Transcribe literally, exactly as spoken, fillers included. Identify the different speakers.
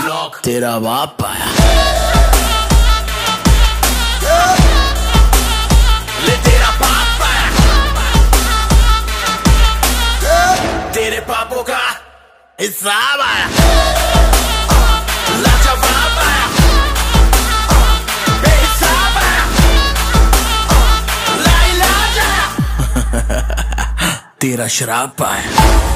Speaker 1: तेरा बाप आया।
Speaker 2: ले तेरा बाप आया, तेरे पापों का
Speaker 1: हिसाब आया।
Speaker 2: लाजवाब आया, बेहिसाब आया, लाइलाज आया।
Speaker 1: तेरा शराब आया।